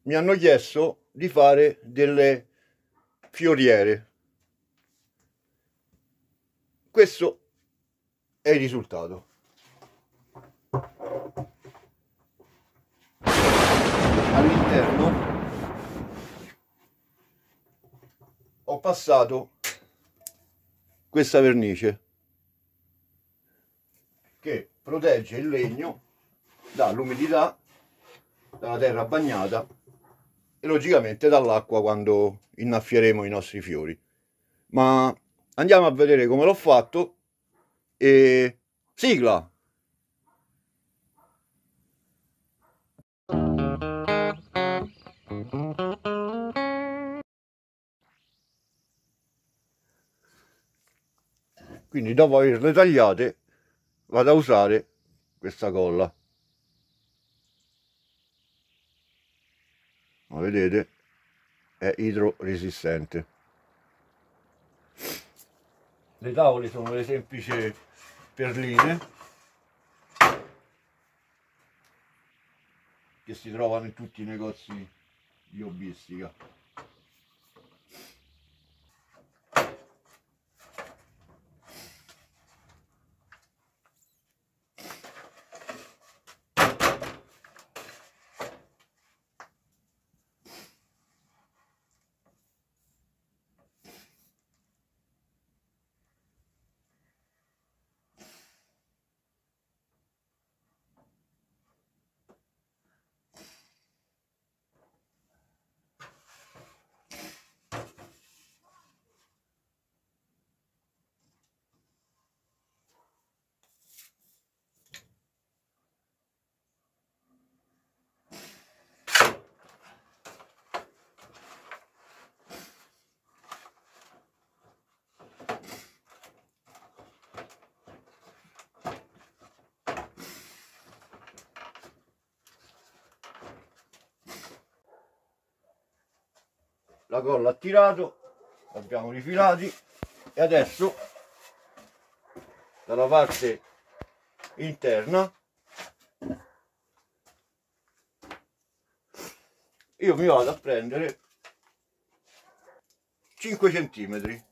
mi hanno chiesto di fare delle fioriere. Questo è il risultato. All'interno ho passato questa vernice che protegge il legno dall'umidità, dalla terra bagnata e logicamente dall'acqua quando innaffieremo i nostri fiori. Ma andiamo a vedere come l'ho fatto e sigla! Quindi dopo averle tagliate vado a usare questa colla. Come vedete è idroresistente. Le tavole sono le semplici perline che si trovano in tutti i negozi di hobbistica. La colla ha tirato, l'abbiamo rifilati e adesso dalla parte interna io mi vado a prendere 5 centimetri.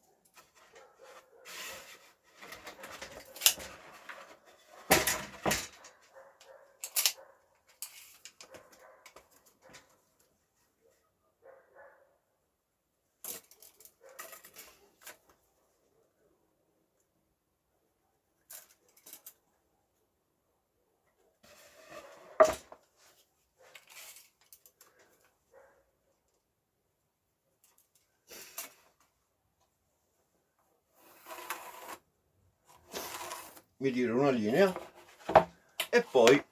Mi tiro una linea e poi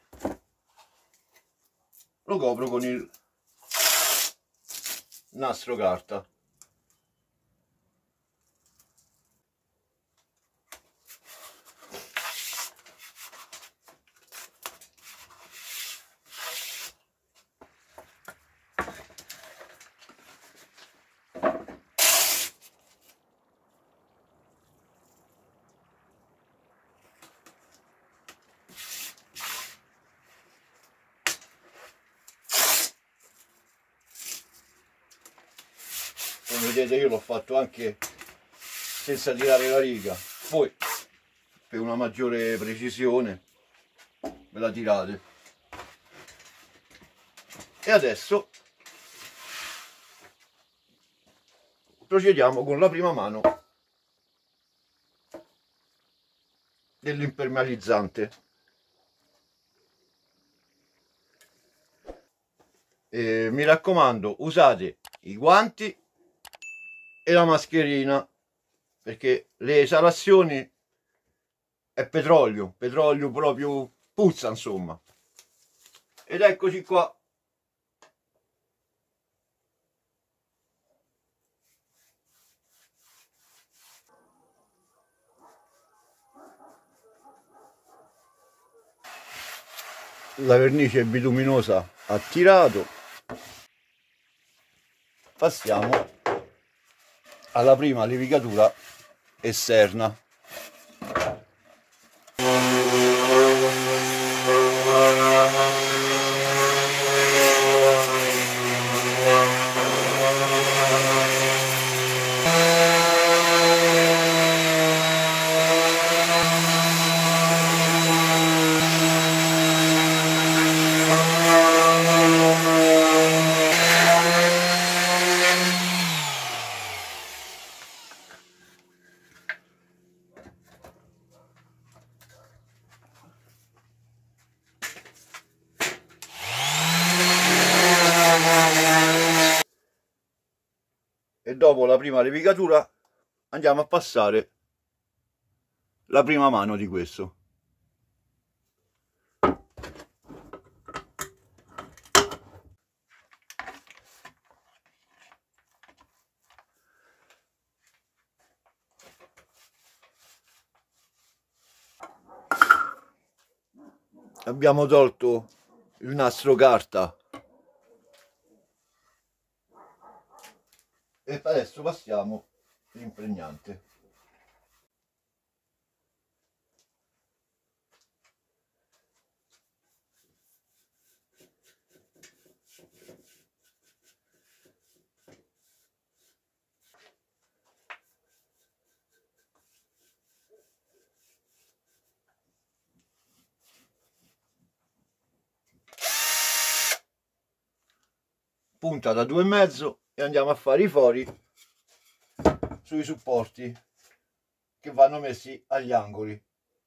lo copro con il nastro carta. Come vedete io l'ho fatto anche senza tirare la riga, poi per una maggiore precisione ve la tirate. E adesso procediamo con la prima mano dell'impermeabilizzante. Mi raccomando, usate i guanti e la mascherina, perché le esalazioni è petrolio proprio, puzza insomma. Ed eccoci qua. La vernice bituminosa ha tirato. Passiamo alla prima levigatura esterna. dopo la prima levigatura andiamo a passare la prima mano di questo. Abbiamo tolto il nastro carta e adesso passiamo l'impregnante. Punta da 2,5 e andiamo a fare i fori sui supporti che vanno messi agli angoli.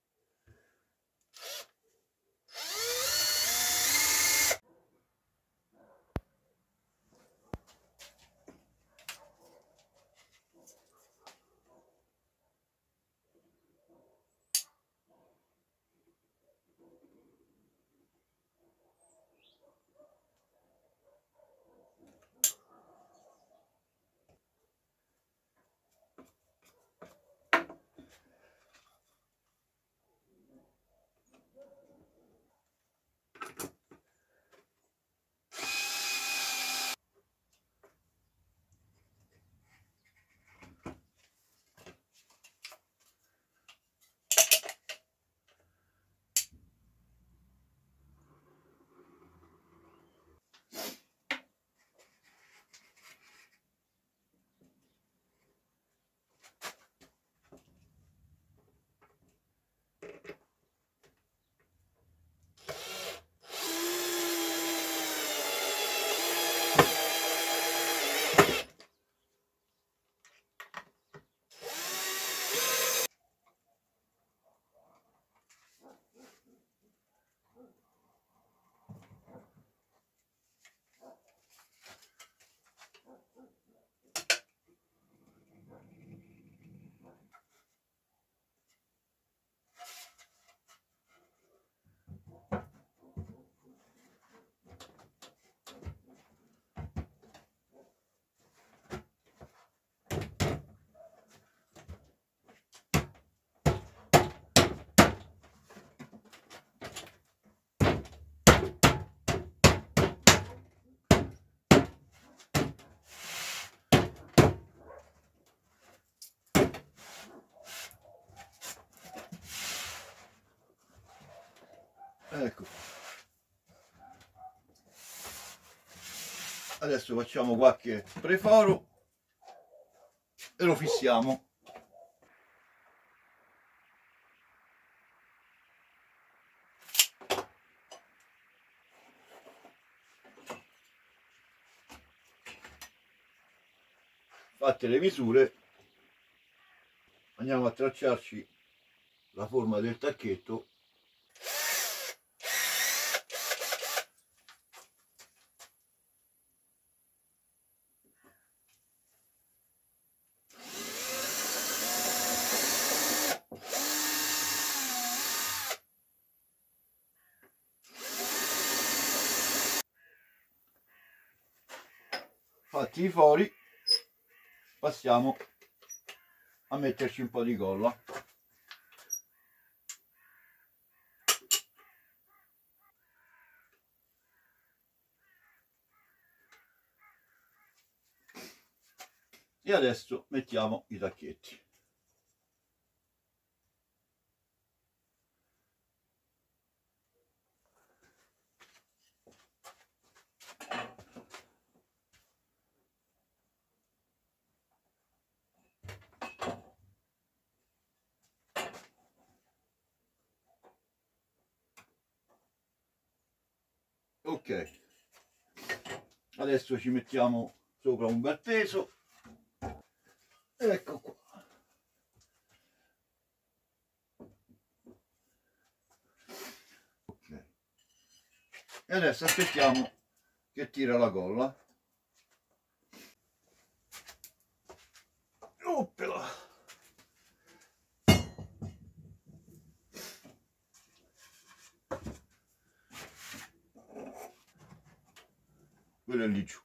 Ecco, adesso facciamo qualche preforo e lo fissiamo. Fatte le misure, andiamo a tracciarci la forma del tacchetto. Fatti i fori, passiamo a metterci un po' di colla. E adesso mettiamo i tacchetti. Ok, adesso ci mettiamo sopra un bel peso. Ecco qua. Okay. E adesso aspettiamo che tira la colla. quello è lì giù.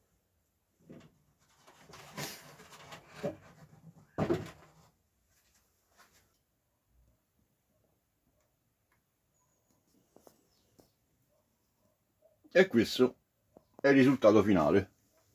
E questo è il risultato finale.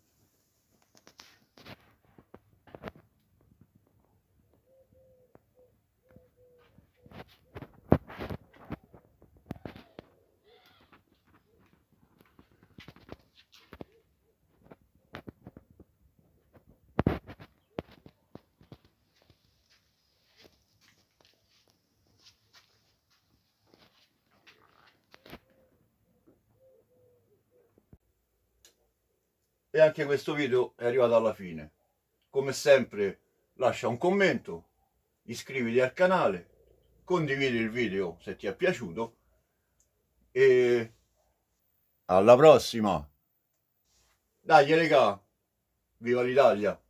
E anche questo video è arrivato alla fine. Come sempre lascia un commento, iscriviti al canale, condividi il video se ti è piaciuto e alla prossima! Dai regà, viva l'Italia!